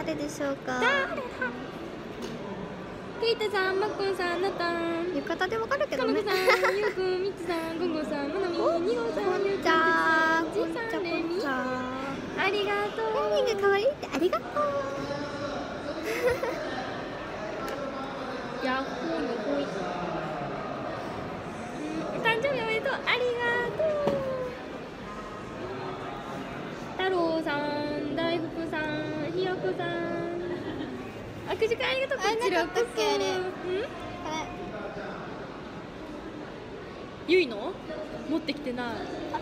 誰でしょうか。 ケイタさん、マッコンさん、ナタン、 浴衣でわかるけどね。 カノコさん、ユウくん、ミツさん、ゴンゴさん、マナミ、ニゴさん、ユウくん、 じゃあ、 ジンさん、レミ、 あありがとう。 レミが可愛いってありがとう。 ヤッホーのほい。お誕生日おめでとう。ありがとう。太郎さん、大福さん、ひよこさん。握手会ありがとう。こちらこそ。 あれゆいの持ってきてない。あ、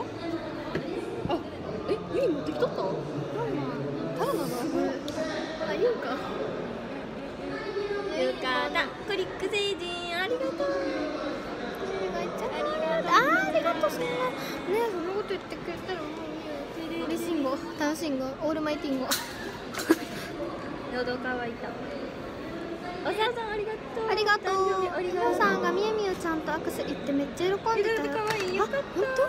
ゆい持ってきとった？ 誰なのこれ。あ、言うか。 ゆかだ、クリック星人、ありがとう。 ありがとう。そんなね、そんなこと言ってくれたらもういいよ。嬉しいんご、楽しいんご、オールマイティンご。 喉乾いた。おささんありがとう。 ありがとう。 ありがとう。 みおさんがみゆみゆちゃんと握手行ってめっちゃ喜んでたよ。 可愛い。よかった。 本当？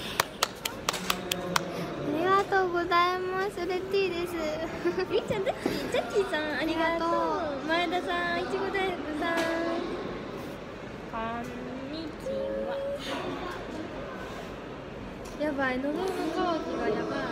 ありがとうございます。レッティです。 みーちゃん大好き。ジャッキーさんありがとう。前田さん、いちご大福さん。こんにちは。やばい、喉の渇きがやばい。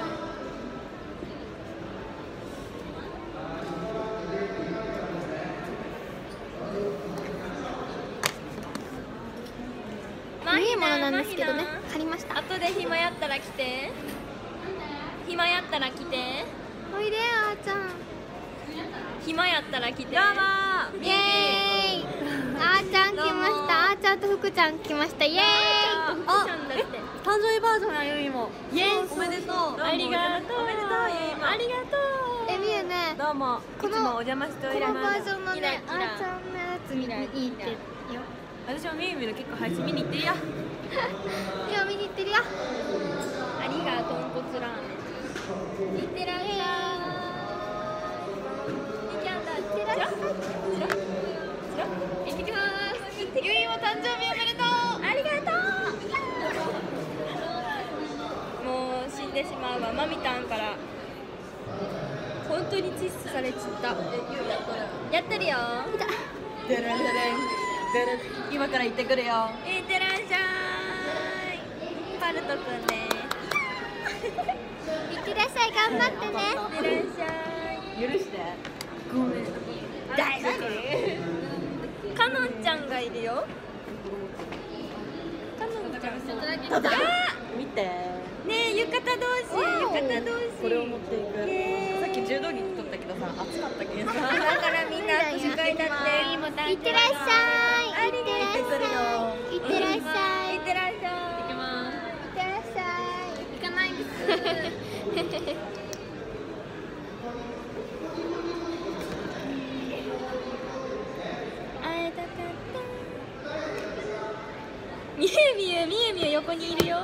いいものなんですけどね。借りました。 後で暇やったら来て。暇やったら来て。 おいであーちゃん。 暇やったら来て。どうもー。 イエーイ。あーちゃん来ました。あーちゃんと福ちゃん来ました。イエーイ。 福ちゃんだって。 誕生日バージョンやゆいも。 イエス。 おめでとう。 ありがとう。 おめでとうゆいも。 ありがとう。 みゆね。 どうも。いつもお邪魔しておりこのバーます。 ジョンのね、あーちゃんのやつ見に行ってよ。 私もみゆみゆの結構配信見に行ってるよ。 今日見に行ってるよ。 ありがとう、豚骨ラーメン。いってらっしゃい。いきゃんだ。いってらっしゃい。行ってきます。ゆいも誕生日おめでとう。ありがとう。もう死んでしまうわ、マミタンから。本当にチッスされちった。やってるよ。 でれんでれん。今から行ってくるよ。 いってらっしゃい。パルトくんね。 いってらっしゃい、頑張ってね。 いってらっしゃい。 許して。ごめん。 大丈夫。かのんちゃんがいるよ。かのんちゃん。 見て。 ねえ、浴衣同士。浴衣同士。 これを持っていく。さっき柔道着取ったけどさ、暑かったけどさ。 だからみんな握手会だって。 いってらっしゃい。いってらっしゃい。いってらっしゃい。 いってらっしゃい。 いってらっしゃい。行かないです。 会えたかった。みゆみゆ横にいるよ。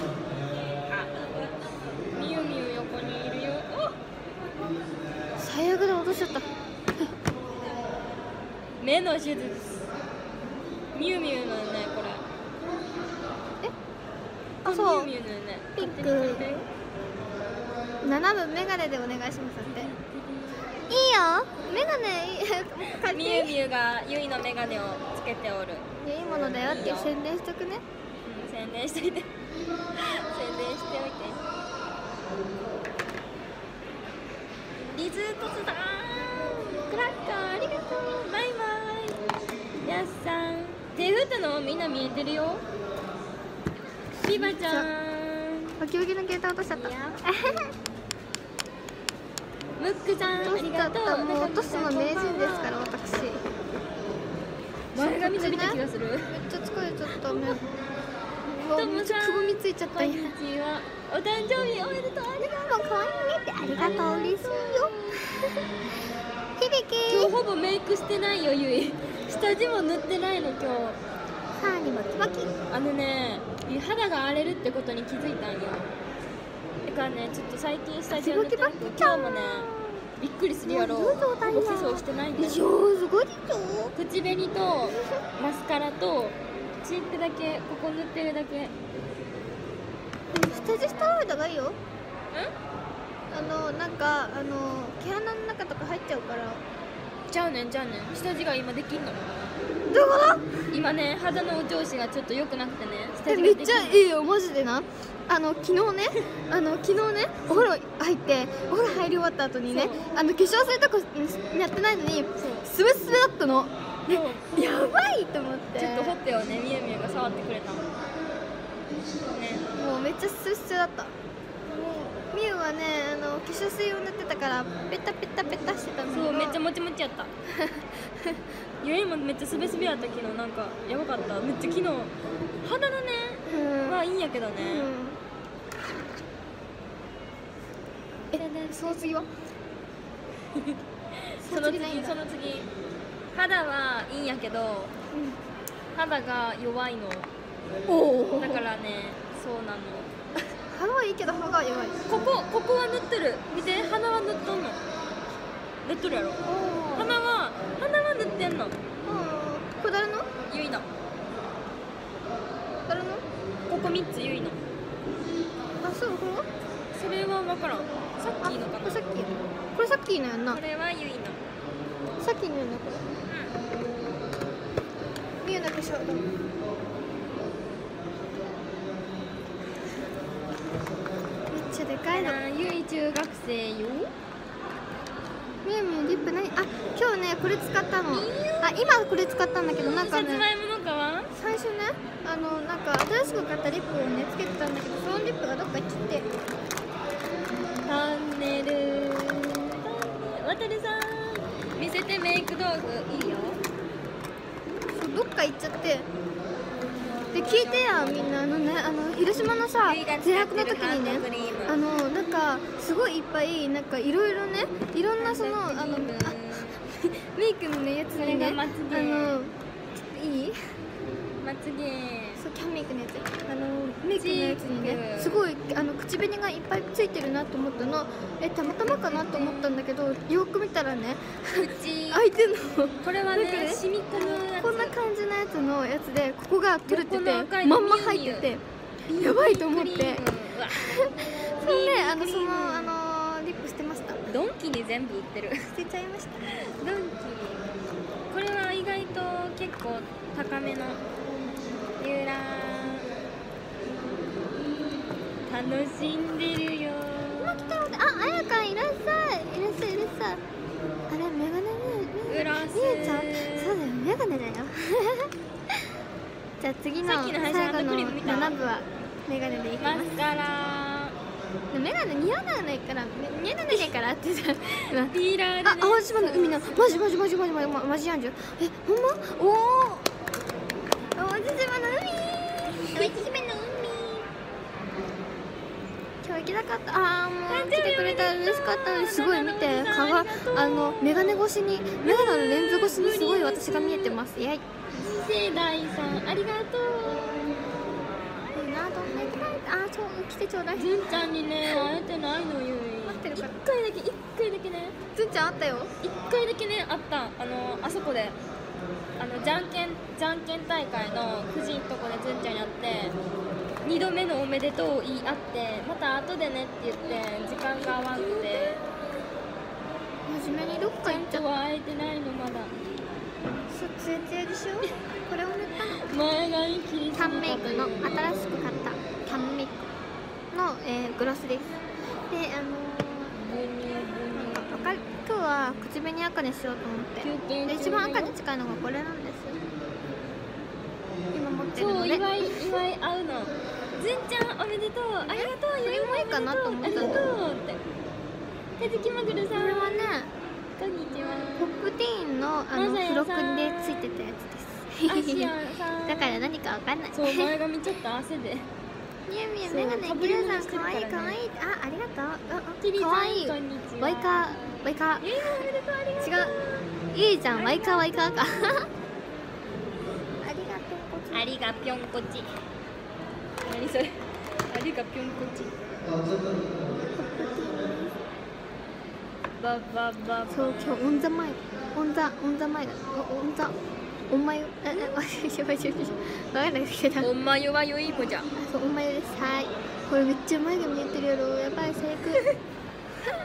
みゆみゆ横にいるよ。 最悪で落としちゃった。 目の手術。みゆみゆのね、これ。 あ、そう。 みゆみゆのね。 ピンク。7分メガネでお願いしますって。いいよ。メガネ買ってみゆみゆがゆいのメガネをつけておる。 いいものだよって宣伝しとくね。 宣伝しといて。宣伝しておいて。リズートスだー。クラッカーありがとう。バイバイ。やっさん。手振ったのみんな見えてるよ。ビバちゃん。 おきおきの携帯落としちゃった。 ムックさんありがとう。 もう落とすの名人ですから私。 前髪伸びた気がする。 めっちゃ疲れちゃったね。 ともめっちゃさんくぼみついちゃったよ。 こんにちは。お誕生日おめでとう。ありがとう。 可愛いねってありがとう、嬉しいよ。響き。 今日ほぼメイクしてないよゆい。下地も塗ってないの今日。 歯にバキバキ。 あのね、肌が荒れるってことに気づいたんよ。だからね、ちょっと最近スタジオ塗ってなくて、今日もね、びっくりするやろ。ほぼ化粧してないんだよ。 すごいでしょ。 口紅とマスカラとチークだけ、ここ塗ってるだけ。 下地した方がいいよ。 なんか毛穴の中とか入っちゃうから。 じゃあねん下地が今できんの。 どうか今ね肌のお調子がちょっと良くなくてね下な。 地ができんの。 めっちゃいいよマジでな。昨日ねお風呂入ってお風呂入り終わった後にね化粧水とかやってないのにスベスベだったの。でやばいと思ってちょっとほっぺをねみゆみゆが触ってくれたのね。 もうめっちゃスベスベだった。もうみゆはね化粧水を塗ってたからペタペタペタしてたの。 そうめっちゃもちもちやったゆいもめっちゃスベスベやった昨日。なんかやばかった。めっちゃ昨日肌のねはいいんやけどね、 その次はその次肌はいいんやけど、肌が弱いの。 おおだからねそうなの。 肌はいいけど歯が弱い。 ここは塗ってる。見て鼻は塗っとんの。塗っとるやろ。鼻は塗ってんの。 これ誰のゆいの。 誰のここ3つゆいの。 あ、そう、これはそれは分からん。さっきのかな。 これさっきのやんな。 これはゆいの。 さっきのやんな、これみゆの化粧だ。めっちゃでかいの。 ゆい中学生よ。 みゆみゆリップ何？あ、今日ねこれ使ったの。今これ使ったんだけどなんかねさつまいもの皮。 最初ねなんか新しく買ったリップをねつけてたんだけど、そのリップがどっか行っちゃって。 タンネルわたるさん見せてメイク道具いいよ。 そうどっか行っちゃって。で聞いてやみんな広島のさゼラクの時にねなんかすごいいっぱいなんかいろいろねいろんなそのメイクのねやつにねまつげいいまつげそうキャンメイクのやつメイクのやつにねすごい口紅がいっぱいついてるなと思ったの。たまたまかなと思ったんだけどよく見たらね口相手のこれはなんかね染み込むやつ。 こんな感じのやつのやつでここが取れててこの赤いのまんま入っててやばいと思ってクリームうわそれでそのリップしてました。 ドンキに全部売ってる。 捨てちゃいました。 ドンキこれは意外と結構高めのゆらー楽しんでるよ。 あやかんいらっしゃい。あれメガネねうらすみゆちゃんそうだよメガネだよじゃあ次のさっきの配信最後のアットクリーム見た 7部はメガネでいきます。 マスカラメガネ似合わないから似合わないからってさピーラーでね。 淡路島の海なマジやんじゃん。ほんまおお淡路島の海今日行きたかった。もう来てくれたら嬉しかったのにすごい見て顔がメガネ越しにメガネのレンズ越しにすごい私が見えてます。やい次世代さんありがとう。 いいなと思って来てちょうだい。 ずんちゃんにね会えてないのゆい。 てるから一回だけねずんちゃんあったよ。 一回だけねあったあそこでじゃんけん大会のくじんとこでずんちゃんに会って2度目のおめでとうを言い合ってまた後でねって言って時間が合わんくて真面目にどっかちゃん行っちゃった。 とは会えてないのまだ。 そうツヤツヤでしょ。これを塗ったの前髪切りすぎたキャンメイクの新しく買ったキャンメイクの、グロスです。で今日は口紅赤にしようと思ってで一番赤に近いのがこれなんです。今持ってるそうので祝い合うの。ずんちゃんおめでとうありがとうそれもいいかなと思ったの。 ありがとうってかずきまぐるさんこれはねこんにちは。 ポップティーンのまさやさん付録でついてたやつアですシアンさんだから何かわかんない。 そう前髪ちょっと汗でみゆみゆそうメガネかぶりキル物してるからねさんかわいいかわいい。ありがとキリさんうかわいい。 こんにちは。 ワイカゆいもおめでとうありがとう。 違うゆいちゃんワイカかありがとうありがぴょんこち。何それ。ありがぴょんこち。ババババ。 そう今日オンザマイオンザおまゆわかんないけどおまゆはよい子じゃ。 そうおまゆです。はいこれめっちゃ眉毛見えてるやろ。やばい最悪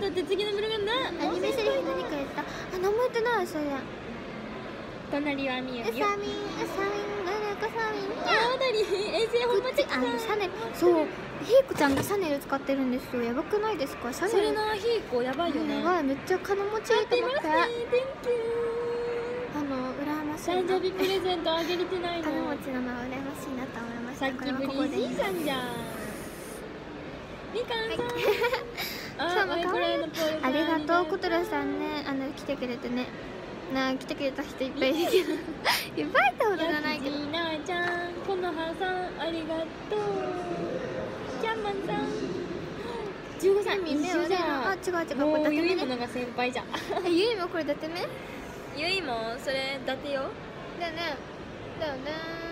って次のブログなアニメセリフ何か言った？あ、何も言ってないそれ。 隣はみゆみゆ。 うさみん、うさみん、ななこさみん。 あーなに衛星本間チェックあのシャネル、そう、ひーこちゃんがシャネル使ってるんですよ。やばくないですか？シャネル。 それなひーこやばいよね。 やばい、めっちゃ金持ちいいと思って。 Thank you。 羨ましいな。 誕生日プレゼントあげれてないの。 金持ちなのは羨ましいなと思いました。 さっきブリージーさんじゃん。みかんさん。 今日も可愛い。ありがとう、コトラさんね、来てくれてね。来てくれた人いっぱいいるけど、いっぱいいたことじゃないけど。 やきじなちゃん、このはさん、ありがとう。キャンマンさん。15歳、一緒じゃん。 あ、違う違う、 もうこれゆいものが先輩じゃん。 ゆいもこれだってね。 ゆいもそれだってよ。 だよね。だよね。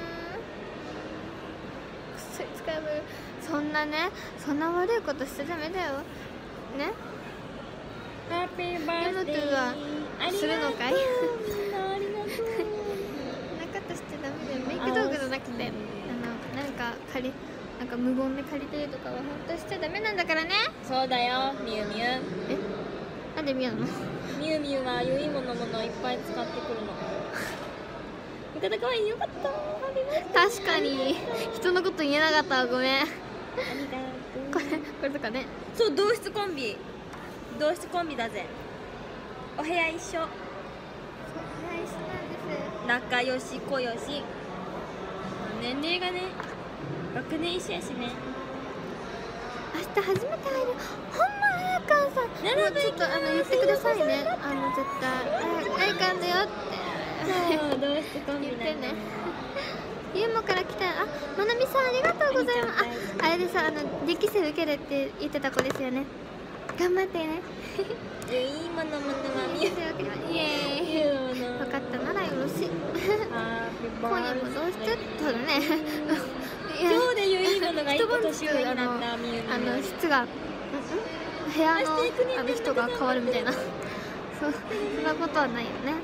くそい使えばよ。そんなね、そんな悪いことしちゃダメだよ。ね。 ハッピーバースデー。 ヤマトはするのかい？ みんなありがとう。 そんなことしちゃダメだよ。メイク道具じゃなくて、なんか無言で借りてるとかは本当しちゃダメなんだからね。 そうだよ、みゆみゆ。 なんで見やなの？ みゆみゆはゆいものものいっぱい使ってくるの。浴衣かわいい、よかった。 確かに人のこと言えなかったわ、ごめん。 ありがとう。 これとかね。 そう、同室コンビだぜ。お部屋一緒。 そう、はい、一緒なんです。 仲良し小良し。年齢がね、学年一緒やしね。 明日初めて会える。ほんまあやかんさん。もうちょっと言ってくださいね。絶対あやかんだよってそう、同室コンビ言ってね。 なんだね。 ゆうもから来た。あ、まなみさんありがとうございます。あれでさ、デキセ受けるって言ってた子ですよね。頑張ってね。 ゆいものものはみゆ。 イエーイ。 ゆうもの。 分かったならよろしい。今夜もどうしてただね。 今日でゆいものが一個年上になったみゆみゆ。 質が部屋の人が変わるみたいな。そんなことはないよね。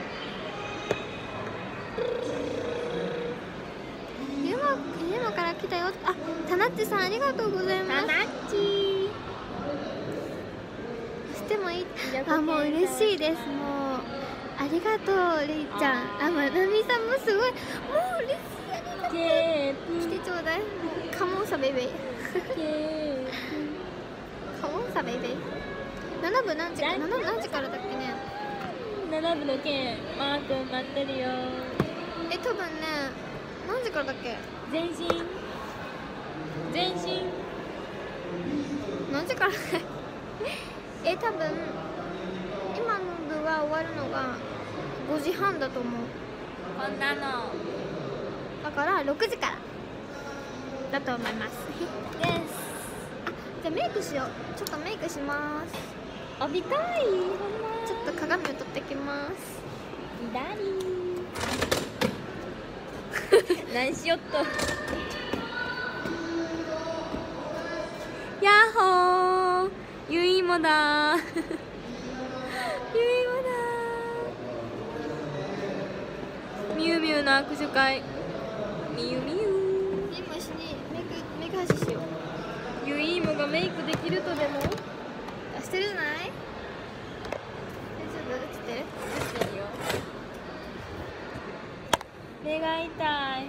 ゆうもから来たよ。あ、たなっちさんありがとうございます。 たなっちしてもいい。あ、もう嬉しいです。もうありがとうりーちゃん。あ、まなみさんもすごい。もう嬉しい。ありがとう。来てちょうだい。カモンサベイベイ。カモンサベイベイ。7部何時からだっけね。 7部の件マー君待ってるよ。 多分ね、何時からだっけ。 前進何時から多分今の部が終わるのが5時半だと思う。 こんなのだから6時からだと思いますです。 じゃあメイクしよう。ちょっとメイクします。 おびかい。ほんまちょっと鏡を取ってきます。 何しよっと。やっほー、ゆいもだー。ゆいもだー。みゆみゆの握手会。みゆみゆ。 今一緒にメイク発ししよう。 ゆいもがメイクできるとでも。 してるじゃない？大丈夫？映ってる？ してるよ。目が痛い。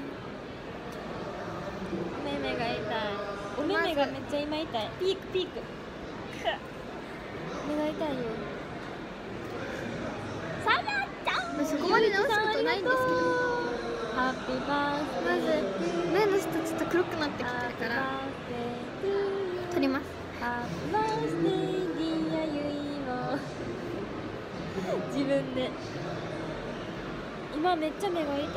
目が痛い。お目目がめっちゃ今痛い。ピーク。目が痛いよ。さやちゃん。 そこまで直すことないんですけど。 ハッピーバースデー。 まず目の下ちょっと黒くなってきてるから取ります。 ハッピーバースデーディアユイも自分で今めっちゃ目が痛い。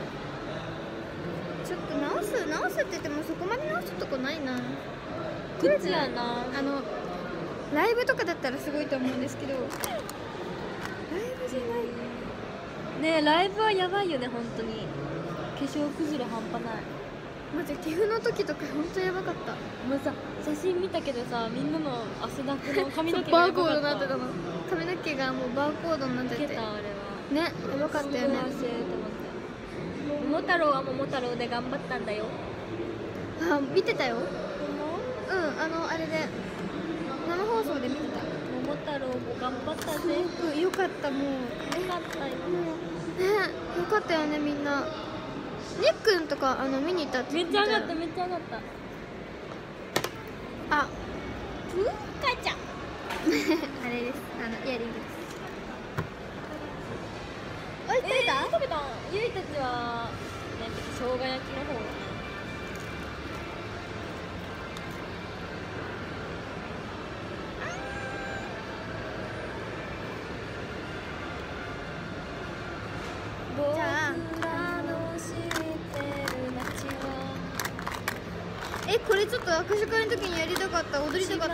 ちょっと直すって言ってもそこまで直すとこないな。 口やな。 ライブとかだったらすごいと思うんですけど、ライブじゃないねえ、ライブはやばいよね。本当に化粧崩れ半端ない。 マジ寄付の時とか本当やばかった。 もうさ、写真見たけどさ、みんなの汗だくの髪の毛バーコードになってたの。髪の毛がもうバーコードになっててつけたあれはね、やばかったよね。 すごい汗と思って。桃太郎は桃太郎で頑張ったんだよ。 あ、見てたよ。うん、あれで生放送で見てた。 桃桃太郎も頑張ったすぜ。 ごくよかったもう。 よかったよ。 ね、よかったよねみんな。ねっくんとか見に行ったってめっちゃ上がった、 言めっちゃ上がった。 たよ。 ふっかちゃん。 ああれです。イヤリングです。おい、食べた？ 食べた。ゆいたちはね、生姜焼きの方だね。 じゃあこれちょっと握手会の時にやりたかった、踊りたかった。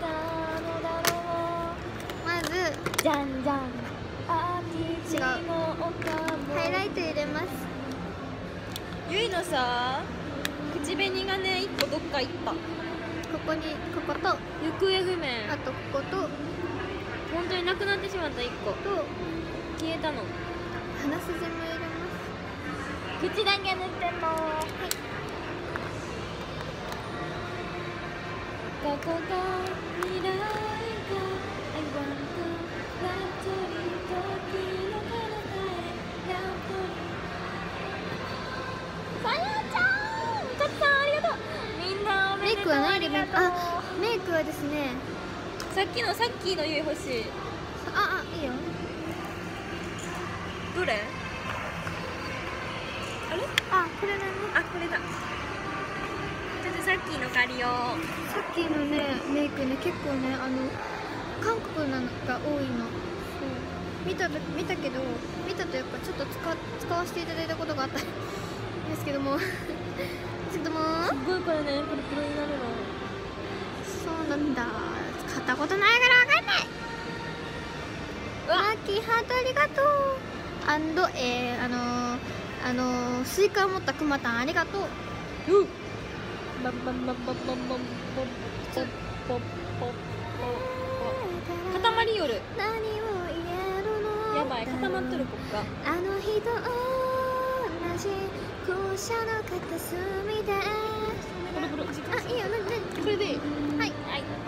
まずじゃんじゃん。 違う。ハイライト入れます。 ゆいのさ、口紅がね、一個どっか行った。 ここに、ここと、 行方不明。 あとここと本当になくなってしまった一個。消えたの。 鼻筋も入れます。 口だけ塗ってんの。はい。ここが未来が I want to love to be 時の彼方へやっぱりさやちゃん、かつさんありがとう。みんなおめでとう。 メイクは何ありがとう。 メイクはですね、 さっきのさっきのゆい欲しい。 いいよ。 どれ？あれ？ これだね。 これだ。ちょっとさっきの借りよう。 さっきのね、メイクね、結構ね、韓国なのが多いの。見たけど、見たというか、ちょっと使わせていただいたことがあったんですけども、 すごいこれね、プルプルになるの。 そうなんだ。買ったことないからわかんない。ラッキーハートありがとう。スイカを持ったくまたんありがとう。 バンバンバンバンバンバンバンポッポッポッ塊よる。 何を言えるの？ やばい、固まっとるこっか。 あの日と同じ校舎の片隅で。いいよ、これでいい。はい。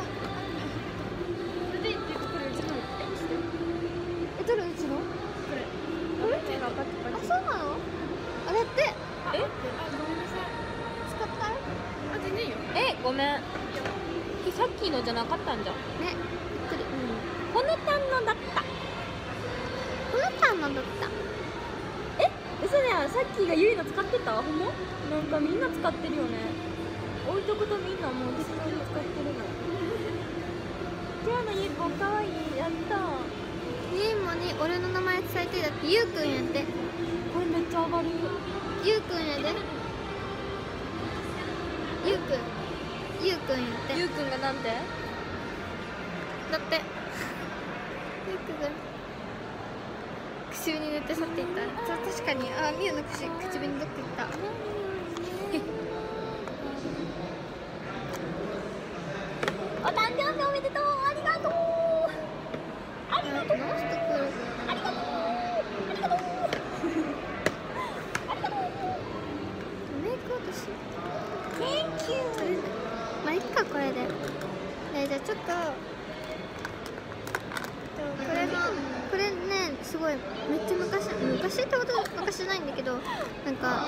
これでいいっていうか、これうちのどれうちの？ これ。 そうなの？だってえ？ 使ったよ。 全然いいよ。ごめん。さっきのじゃなかったんじゃん。 ね、びっくり。 このたんのだった。 このタンのだった。 嘘だよ。さっきがゆいの使ってた？ほんま？なんかみんな使ってるよね。置いとくとみんなもう適当に使ってるの。今日のゆいぽんかわいい。やった。 ユイモに俺の名前伝えてだってゆうくんやって。 これめっちゃ上がる。 ゆうくんやで。ゆうくんやって。 ゆうくんがなんて？ だってゆうくんが口紅塗って去っていった。確かにみゆの口紅どっか行った。 お誕生日おめでとう。ありがとう。ありがとう。 直してくる。 ありがとう。ありがとう。ありがとう。 メイク落とし。 Thank you。 まあいっかこれで。じゃあちょっとこれねすごいめっちゃ昔ってこと昔じゃないんだけどなんか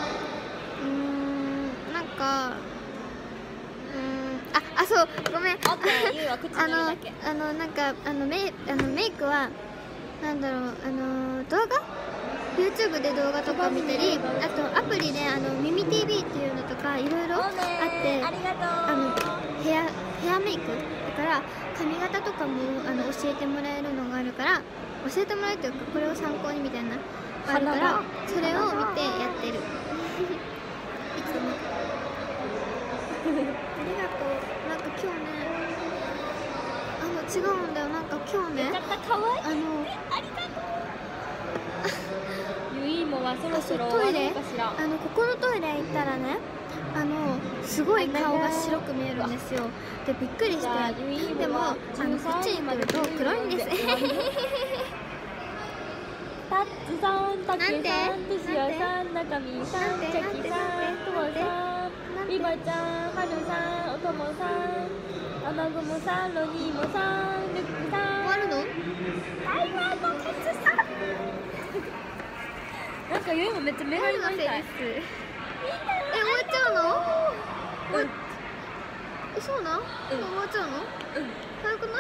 そうごめん。 オッケー。ゆうは口塗るだけ。 メイクはなんだろう動画 YouTube で動画とか見たりあとアプリでミミ TV っていうのとかいろいろあってありがとう。 ヘアメイクだから髪型とかも教えてもらえるのがあるから教えてもらえるというかこれを参考にみたいなのがあるからそれを見てやってる。いつもありがとう。なんか今日ね違うんだよ。なんか今日ねかわいい。ありがとう。ゆいもはそろそろ終わろうかしら。 ここのトイレ行ったらねすごい顔が白く見えるんですよ。でびっくりしてでもこっちに来ると黒いんです。 タッチさん、たけさん、としやさん、なかみさん、ちゃきさん、ともさん、ビバちゃん、はるさん、おともさん、あ雨雲さんろにもさんルックさん終わるの？ 台湾の鉄さんなんかゆいもめっちゃ目が今痛い。 終わっちゃうの？そうなん？終わっちゃうの？早くない？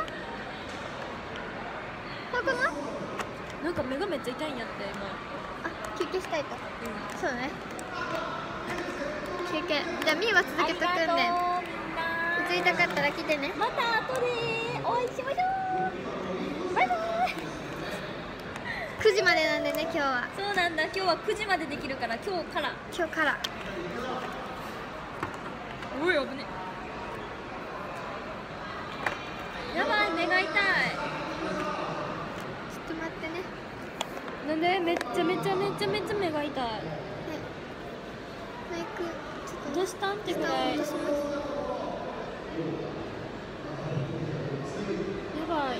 早くない？ なんか目がめっちゃ痛いんやって今。 あ、休憩したいと。そうね。休憩。じゃあみーは続けとくんで。映りたかったら来てね。 また後でお会いしましょう。バイバイ。 9時までなんでね今日は。 そうなんだ。今日は9時までできるから今日から。おい危ね。やばい目が痛い。 ちょっと待ってね。 なんでめっちゃ目が痛い。 マイクちょっとどうしたんってぐらい。 落とします。 やばい。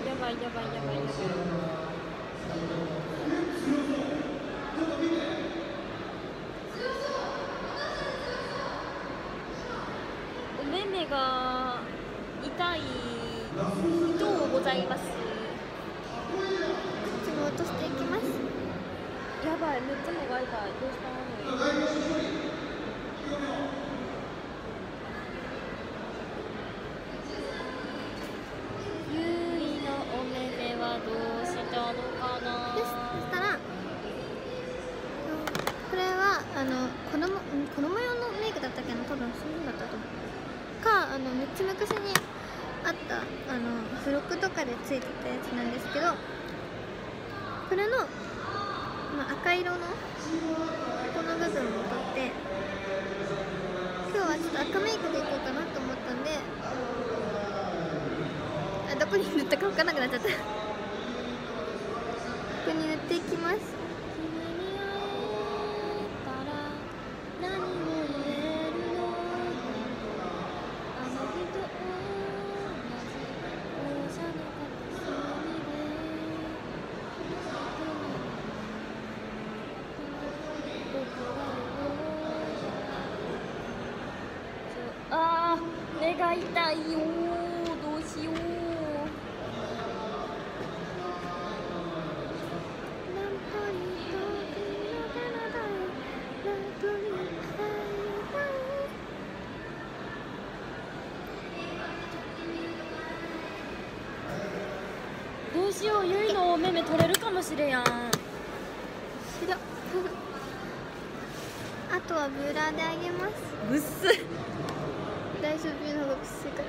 お目目が痛い人ございます。 こっちも落としていきます。 やばいめっちゃ目が痛い。どうしたの？ゆいのお目目はどうしたのかな。 です。そしたらこれは子供用のメイクだったっけな、多分そういうのだったと思うか、めっちゃ昔にあった付録とかでついてたやつなんですけど、これの、赤色のこの部分を取って、今日はちょっと赤メイクでいこうかなと思ったんで、どこに塗ったか分からなくなっちゃったここに塗っていきます。 目が痛いよ。どうしよう。どうしよう。ゆいのお目目取れるかもしれやん。 あとはブラであげます。 ぶっすい。 大丈夫の方が薄いから。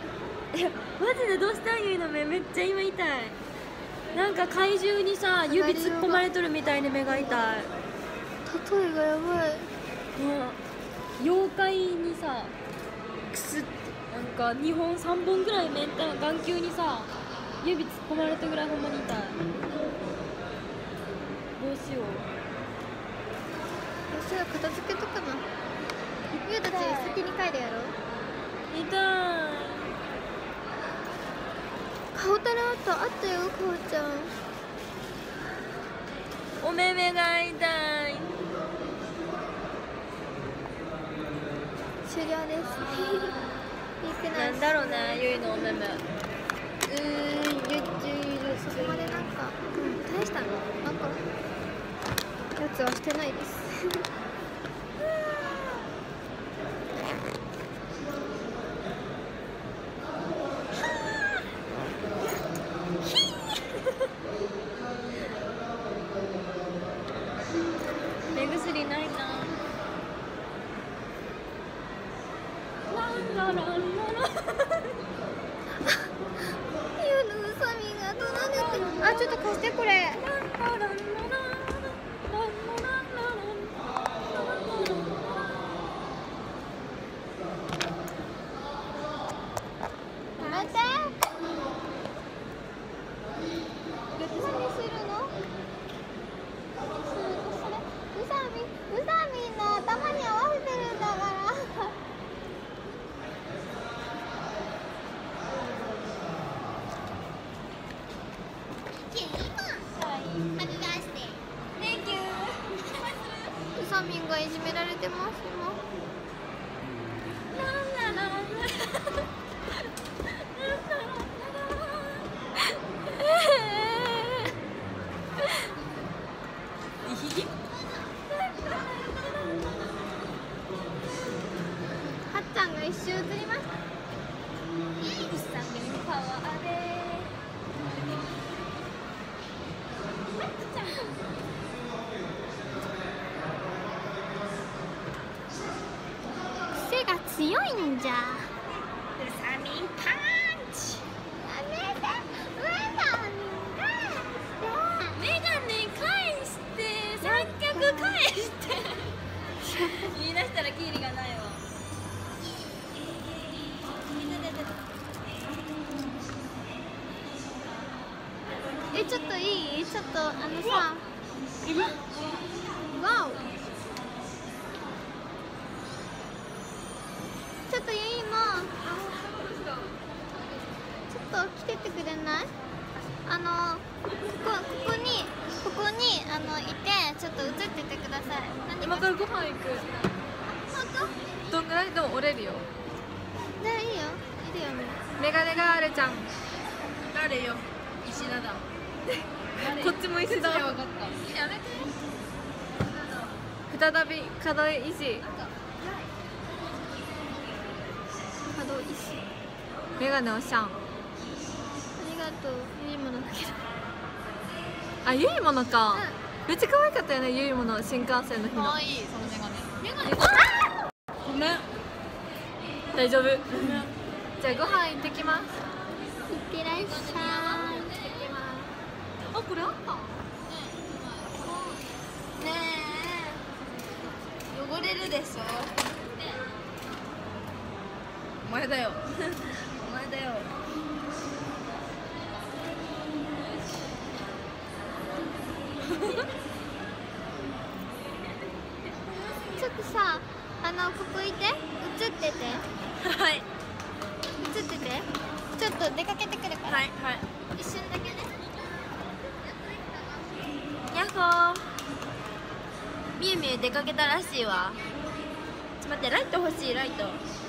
いやマジでどうしたん？ゆいの目めっちゃ今痛い。なんか怪獣にさ指突っ込まれとるみたいで目が痛い。 例えがやばい。 妖怪にさくすってなんか2本3本ぐらい眼球にさ指突っ込まれたぐらいほんまに痛い。どうしよう。 それは片付けとかな。ゆうたち先に帰るやろ。 痛い。 顔たらあったよ、顔ちゃん。 お目目が痛い。 終了です。 なんだろうね、ゆいのお目目。 そこまでなんか、大したのなんかやつはしてないです。 目薬ないな。ランラランララゆうのうさみが怒鳴れて。あ、ちょっと貸してこれ。待って。何するの？うさみんの頭に合わせてるんだから。うさみんがいじめられてます今。 いんじゃ。 ウサミンパンチ。メガネ返して、三脚返して言い出したらキリがないわ。 ちょっといい？ちょっとさ、わお、ちょっとゆいもちょっと来ててくれない？ここにいて、ちょっと映っててください。 今からご飯行く。 本当？ どんぐらいでも折れるよ。 じゃあいいよ、いるよ。 メガネがあるちゃん。 誰よ？石田だ。 こっちも石だ。 やめて。 再び可動石。 可動石。 メガネをシャン。 ありがとう。いいものだけど。 あ、ゆいものか。めっちゃ可愛かったよね、ゆいもの新幹線の日の。 可愛いそのメガネ。メガネ。ごめん。 大丈夫。じゃあご飯行ってきます。 いってらっしゃい。 あ、これあった。ねえ。汚れるでしょ。お前だよ。お前だよ。 ちょっとさ、ここいて、映ってて。 はい。 映ってて。ちょっと出かけてくるから。 はいはい。 一瞬だけね。 やっほー。みゆみゆ出かけたらしいわ。ちょっと待って、ライト欲しい、ライト。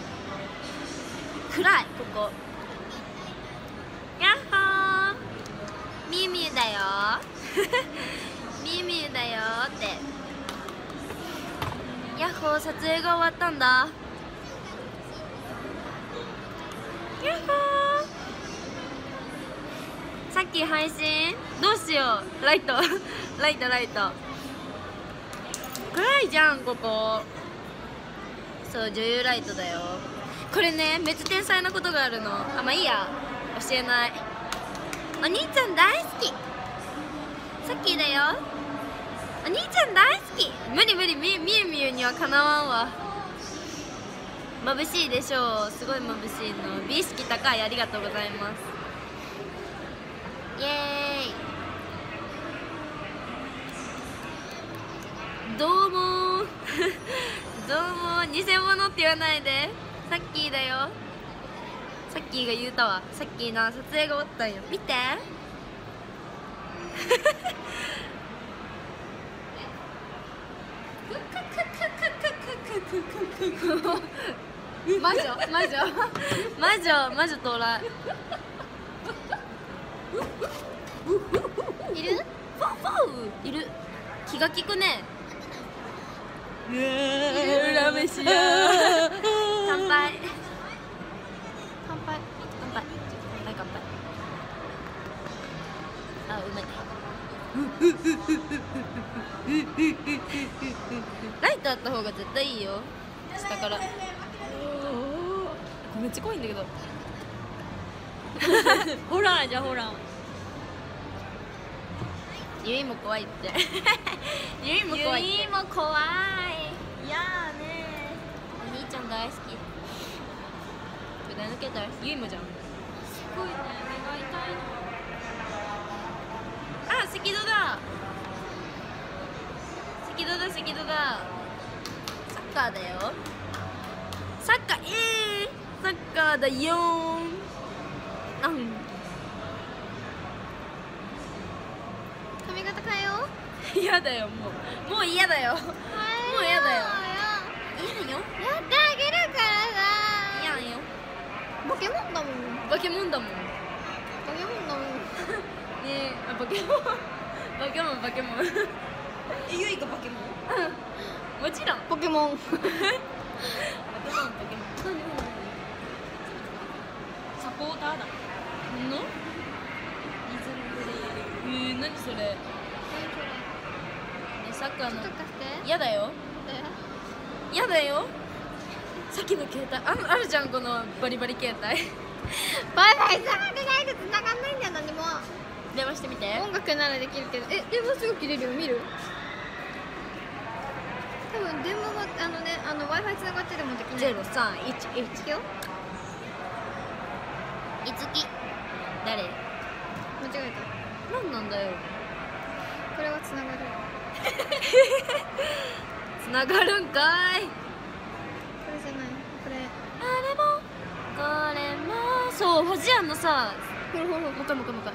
暗い、ここ。やっほー。みゆみゆだよ。みゆみゆだよって。やっほー、撮影が終わったんだ。やっほー。さっき配信どうしよう。ライトライトライト暗いじゃんここ。そう、女優ライトだよ。これね、めっちゃ天才なことがあるの。あ、まあいいや、教えない。お兄ちゃん大好き。さっきだよ。お兄ちゃん大好き。無理無理、みゆみゆにはかなわんわ。眩しいでしょう。すごい眩しいの。美意識高い。ありがとうございます。イエーイ。どうもーどうも、偽物って言わないで。さっきだよ。さっきが言うたわ。さっきな、撮影が終わったんよ。見て魔女魔女魔女魔女到来。 いる？ フォーフォーいる。気が利くね。 ラメシや。 乾杯。 乾杯。 乾杯。乾杯。あ、うまい。ライトあった方が絶対いいよ。下から。めっちゃ怖いんだけど。ホラーじゃホラー。ゆいも怖いって。ゆいも怖いって。ゆいも怖い。いやーねー。お兄ちゃん大好き。抜けたらゆいもじゃん。すごいね、目が痛いの。あ、赤道だ。赤道だ、赤道だ。サッカーだよ。サッカー、サッカーだよー。 髪型変えよう。 嫌だよ、もう嫌だよ。もう嫌だよ。嫌だよ。 やってあげるからさ。 嫌だよ。 バケモンだもん。 バケモンだもん。ねバケモンだもん。 え、あ、バケモン。バケモン、バケモン。ゆいがバケモン。もちろん。 ポケモン。 バケモン、バケモン。サポーターだ。の？何それ？サッカーの。 ちょっと貸して。 嫌だよ。嫌だよ。 さっきの携帯あるじゃん、このバリバリ携帯。 Wi-Fi つながれないとつながんないんだよ。何も電話してみて。 音楽ならできるけど、電話すぐ切れるよ。見る？多分電話はWi-Fi つながってでもできない。 0311 よ。 いつき誰？ 間違えた。 なんなんだよ。 これはつながる。 つながるんかい。 これじゃない。これ。 あれもこれもそう、ファジアンのさ、 ほらほら。 もう一回もう一回もう一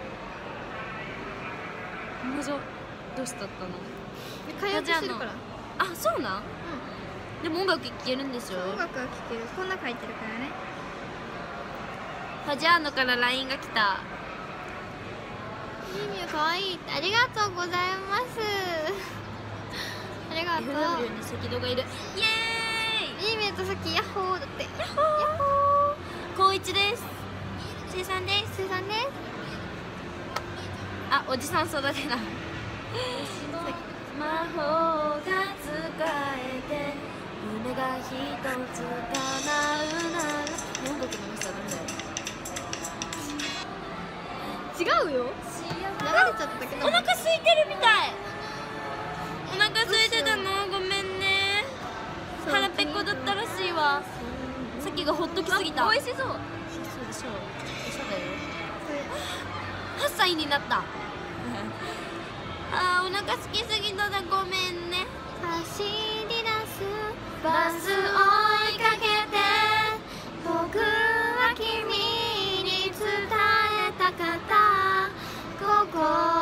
回。もじゃどうしたったの？ 開発してるから。 あ、そうなん？でも音楽聴けるんでしょ？ 音楽は聴ける。こんな書いてるからね。 ファジアーノから LINE が来た。 ミミュ可愛いって。ありがとうございます。ありがとう。 FW に赤道がいる。イエーイ。 ミミュとさっきヤッホーだって。 ヤッホー。高一です。生産です。 生産です。 あ、おじさん育てな。魔法が使えて夢が一つ叶うなら。音楽の人はダメだよ。 違うよ。流れちゃっただけだもん。 お腹空いてるみたい。お腹空いてたの、ごめんね。腹ペコだったらしいわ。さっきがほっときすぎた。 美味しそう。 そうでしょう。そうだよ。8歳になった。あー、お腹空きすぎただ、ごめんね。 走り出すバス追いかけて、僕は君に伝えたかった。心の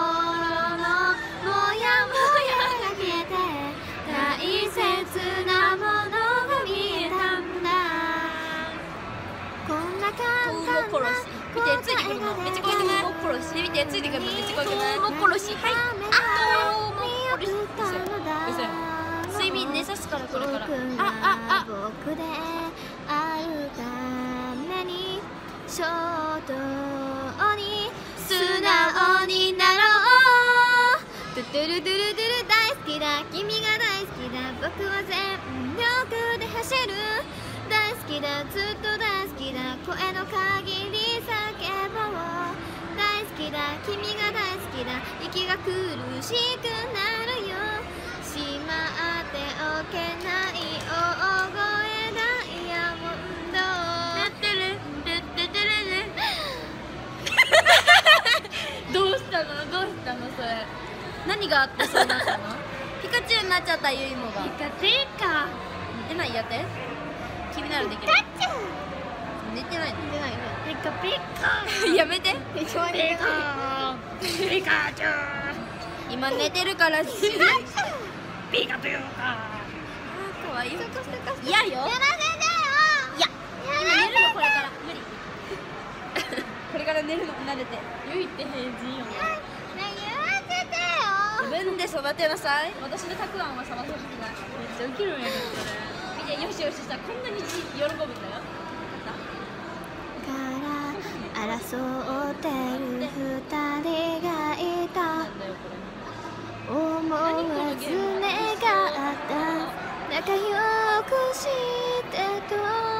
モヤモヤが消えて、大切なものが見えたんだ。こんな簡単な見て、ついてくるのめっちゃ怖くない？ね、見て、ついてくるのめっちゃ怖くない？トウモコロシ。はい。トウモコロシ。睡眠寝さすから、これから。 僕であるために衝動に素直になろう。トゥトゥルトゥルトゥル大好きだ、君が大好きだ、僕は全力で走る。大好きだ、ずっと大好きだ、声の限り叫ぼう。大好きだ、君が大好きだ、息が苦しくなるよ。しまっておけない大声ダイヤモンド。 てってるてってってるね。どうしたの？どうしたのそれ？何があってそうなったの？ピカチュウになっちゃった、ゆいもが。 ピカピカ似てない？やって。君ならできる。似てないの？ 出ないね。ピカピカやめて。 ピカピカピカチュウ。 今寝てるからし。 ピカピカ。 かわいい。嫌よ。 やらせてよ。 いや。今寝るの、これから。無理。これから寝るの慣れて。ゆいって変人よね。自分で育てなさい。私のたくあんはさばそうしてない。めっちゃウケるんやけどそれ。見て、よしよししたらこんなに喜ぶんだよ。 から争ってる二人がいた。 なんだよこれ。 思わず願った仲良くしてと。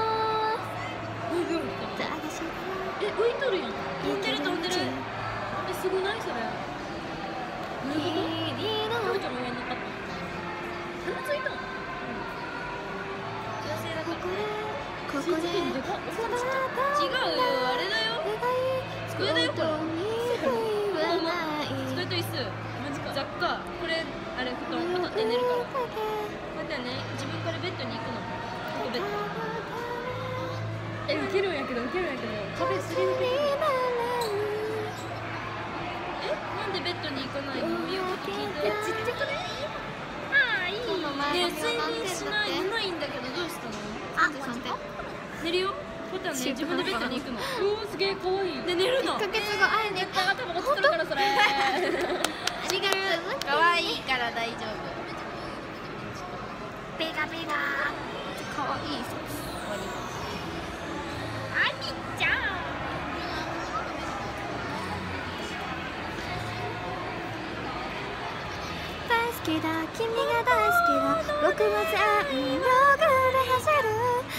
浮いとるやん。飛んでる飛んでる。すごないそれ。どういうこと？ちょいちょい上に乗っかった。鼻ついたの？女性だからね。 ここで違うよ、あれだよ。机だよこれ。机と椅子。マジか。雑貨。これあれ布団。あとで寝るから。またね、自分からベッドに行くの。ここベッド。受けるんやけど壁すり抜ける。なんでベッドに行かないの？見ようって聞いた。ちっちゃくない？ああ、いい。ね、睡眠しない寝ないんだけどどうしたの？寝るよ。こたね、自分でベッドに行くの。おー、すげえ可愛い。で寝るの。 1ヶ月後会えね。 頭がつくからそれ。 ありがとう。 可愛いから大丈夫。 ピカピカ。可愛い。 あきちゃん。 大好きだ、君が大好きだ、僕は全力で走る。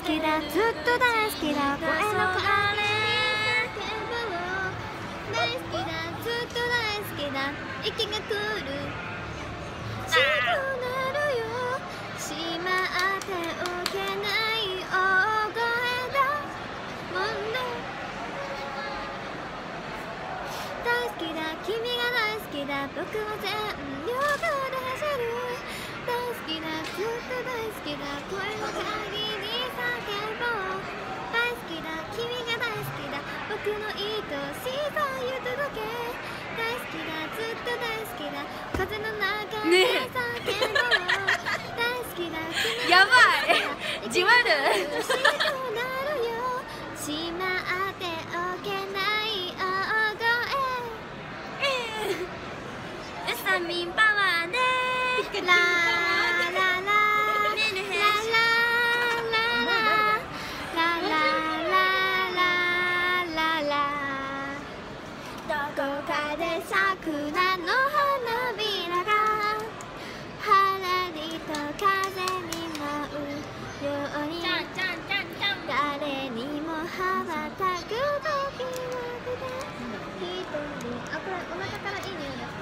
きだずっと大好きだ声の代わりに叫ぼう大好きだずっと大好きだ息が来るしくなるよしまっておけない大声だもんね大好きだ君が大好きだ僕は全力で走る大好きだずっと大好きだ声の限り叫ぼう大好きだ君が大好きだ僕の愛しさ言う届け大好きだずっと大好きだ風の中で叫ぼう大好きだ君やがばいじわるしくなるよしまっておけない大声ウサミンパワーでラララメルヘラララララララどこかで桜の花びらがはらりと風に舞うようにちゃんちゃんちゃんちゃん誰にも羽ばたく時は一人あ、これお腹からいい匂いだ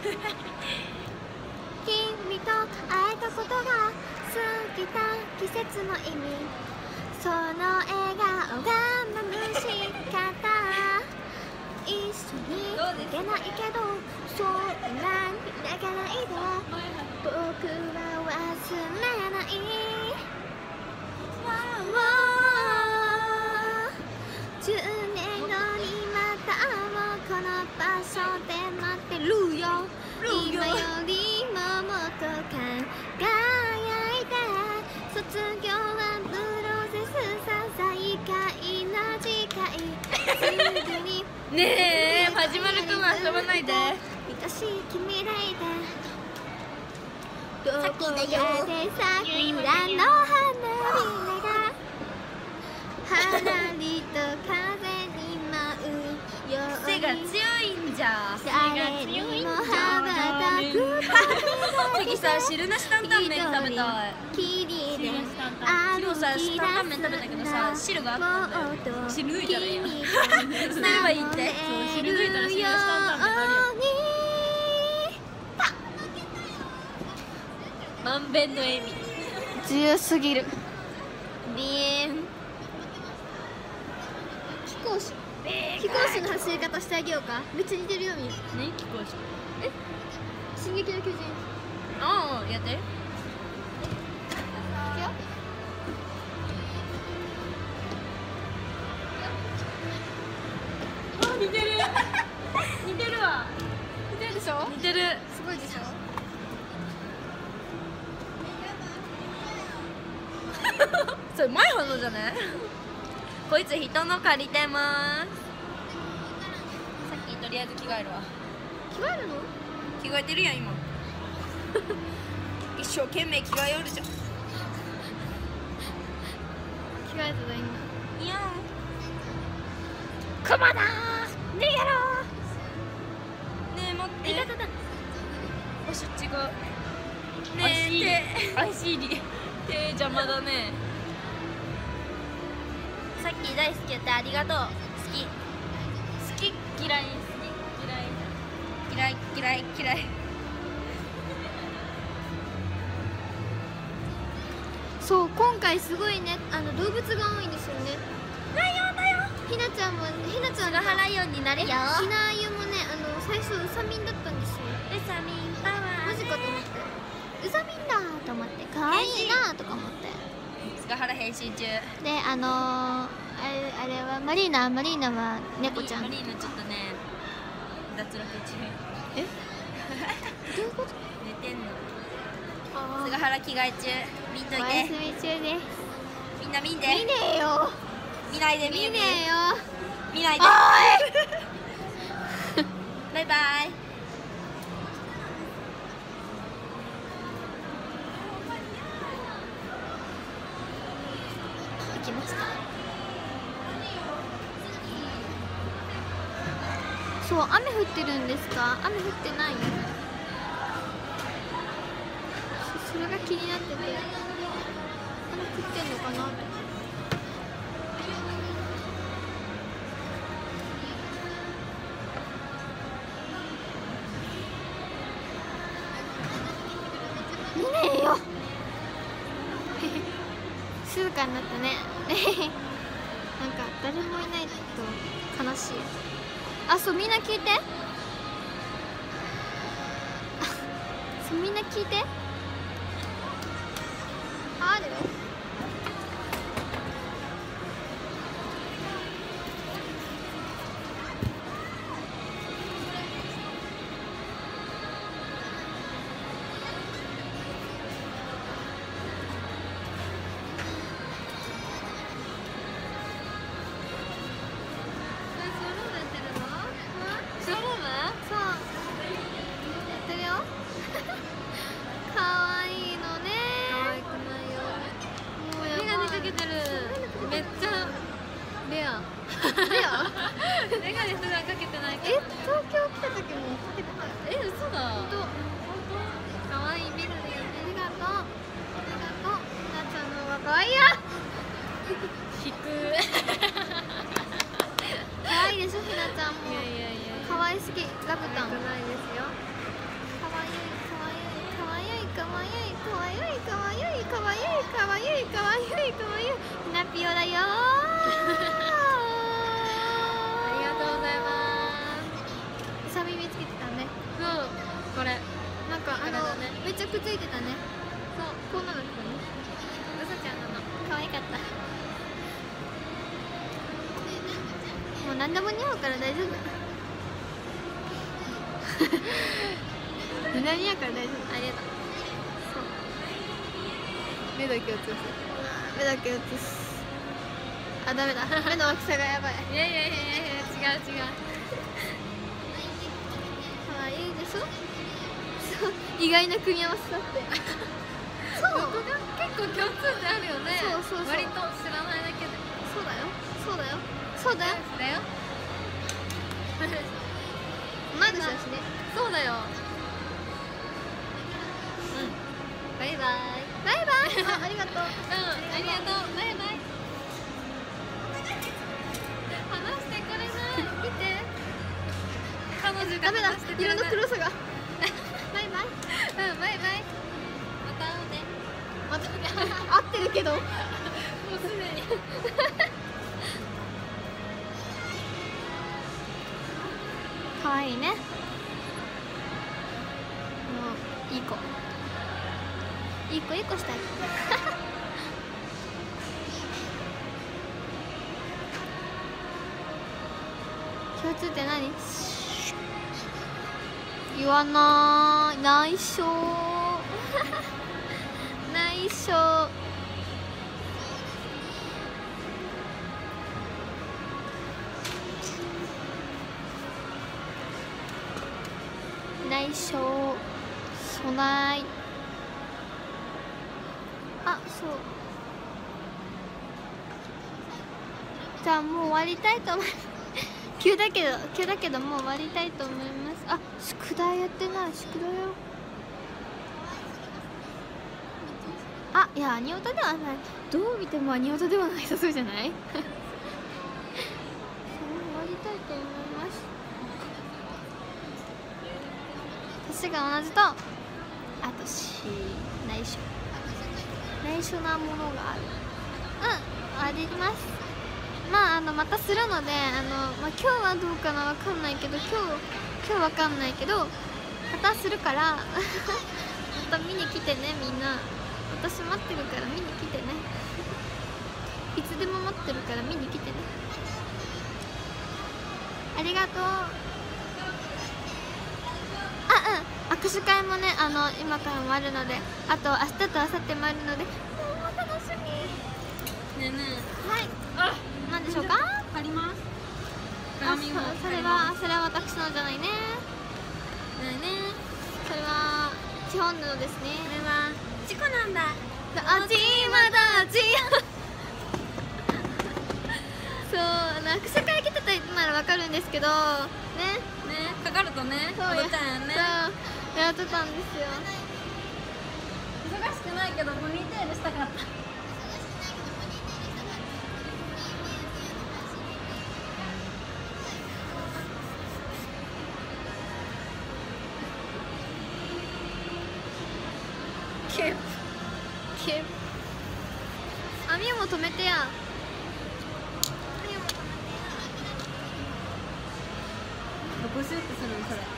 君と会えたことが過ぎた季節の意味その笑顔が眩しかった一緒に行けないけどそんなに泣かないで僕は忘れない10年後にまたもこの場所で待ってるよ今よりももっと輝いて卒業はプロセスささいかいな次回すぐにねえ始まるとも遊ばないで愛しい君でいてどこかで桜の花びらがはらりと風に舞うよう癖がに強いんじゃ誰にも羽ばたく次さ汁なし担々麺食べたいきりで昨日さ担々麺食べたけどさ汁があったんだよ汁抜いたらいいよ捨てればいいってそう汁抜いたら汁なし担々麺あるよ満遍の笑み強すぎるビーン飛行士の走り方してあげようかめっちゃ似てるよみ何聞こえし進撃の巨人ああやっていくよ似てる似てるわ似てるでしょ似てるすごいでしょそれ前ほどじゃないこいつ人の借りてますさっきとりあえず着替えるわ着替えるの着替えてるやん今一生懸命着替えよるじゃん着替えてた今いやクマだー逃げろねえ待ってーいたたたおしっちがねえ手足入り手邪魔だねさっき大好きやってありがとう好き好き嫌い好き嫌い嫌い嫌い嫌いそう今回すごいね動物が多いんですよねライオンだよひなちゃんもひなちゃん菅原ライオンになるよひなあゆもね最初ウサミンだったんですよウサミンパワーマジかと思ってウサミンだと思って可愛いなとか思って菅原変身中であれはマリーナは猫ちゃんマリーナちょっとね脱落中えどういうこと寝てんのあ菅原着替え中見んといお休てみ中ですみんな見んで見ねえよ見ないで見ねえよ見ないでバイバイ行きましたそう雨降ってるんですか雨降ってないそれが気になってて雨降ってんのかなと静かになったねなんか誰もいないと悲しい。あ、そうみんな聞いてそうみんな聞いてあるよ。 メガネ普段かけてないから。 東京来た時もかけてたよ。 嘘だ。 本当可愛いビルだよね。ありがとう。ありがとう。なっちゃんの方が可愛いや。 引く。 可愛いでしょ、ひなちゃんも。 いやいやいや。 可愛すぎ、ラブタン。 ないですよ。 可愛い可愛い可愛い可愛い可愛い可愛い可愛い可愛い可愛い可愛いひなぴよだよ。見つけてたね。 そう、これなんかめっちゃくっついてたね。 そう、こんなのですよね。うさちゃんなの。 可愛かった。もう何でも似合うから大丈夫。何でも似合うから大丈夫。 ありがとう。 そう。目だけ映す。目だけ映す。あ、ダメだ。目の大きさがやばい。 いやいやいやいや、違う違う。 いいでしょ。そう意外な組み合わせだってそう結構共通点あるよね。 そう割と知らないだけで。 そうだよそうだよそうだよだよ。 同い年だしね。 そうだよ。バイバイ。 バイバイ。ありがとう。 ありがとう。バイバイ。話してくれない。見て。彼女がダメだ、色の黒さが。バイバイ。 バイバイ。また会うね。 またね。合ってるけど。もうすでに。 可愛いね。もういい子。いい子いい子したい。共通点何？言わない。内緒。内緒。内緒。そない。あ、そう。じゃあもう終わりたいと思います。急だけどもう終わりたいと思います。あ、宿題やってない。宿題よ。あ、いやアニオタではない。どう見てもアニオタではないさそうじゃない？終わりたいと思います。年が同じと、あと内緒なものがある。あります。またするので、今日はどうかな、わかんないけど、今日わかんないけど、またするからまた見に来てね、みんな。私待ってるから見に来てね。いつでも待ってるから見に来てね。ありがとう。握手会もね、今からもあるので、あと明日と明後日もあるので、もう楽しみ。 ねえねはい。何でしょうか？ え。あります。 それは私のじゃないね。 ねえねそれは地本布ですね。 これはチコなんだ。 あちまだち。そう、握手会来てたならわかるんですけど、ね。 ね、かかるとね、 そう踊っちゃうよね。 そう、やってたんですよ。 忙しくないけどポニーテールしたかった。 編み物止めてや。 どこシュートするのそれ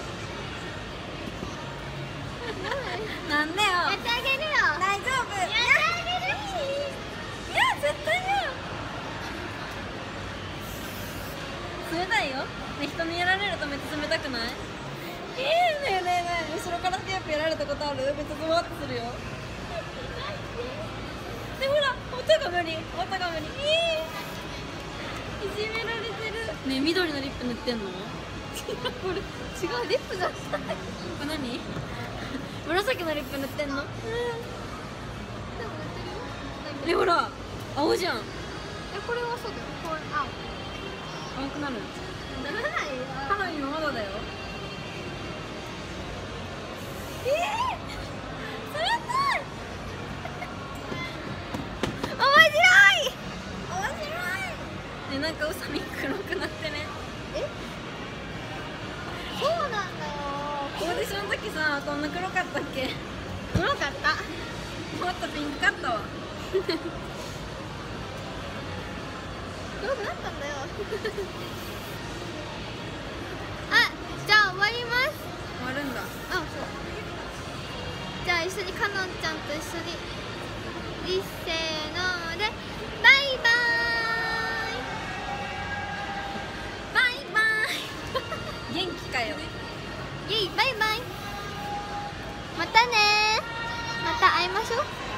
なんでよ。 やってあげるよ。 大丈夫。 やってあげるし。 いや絶対や。冷たいよ。ね、人にやられるとめっちゃ冷たくない？ねえねえねえ、後ろからテープやられたことある？めっちゃズワッとするよ。でほら、音が無理。いじめられてる。ねえ、緑のリップ塗ってんの？ これ違うリップだった。 これ何？紫のリップ塗ってんの？え、ほら、青じゃん。 これはそうだよ。これ青くなる。 ならないよ。 肌にまだだよ。冷たい。 面白い。 ね、なんかうさみ黒くなってね。 そうなんだよ。 オーディションの時さ、こんな黒かったっけ？ 黒かった。 もっとピンクかったわ。 黒くなったんだよ。あ、じゃあ終わります。 終わるんだ。 あ、そう。じゃあ一緒にかのんちゃんと一緒にいっせーのでバイバーイ。 元気かよ。 イェイバイバイ。またねー。また会いましょう。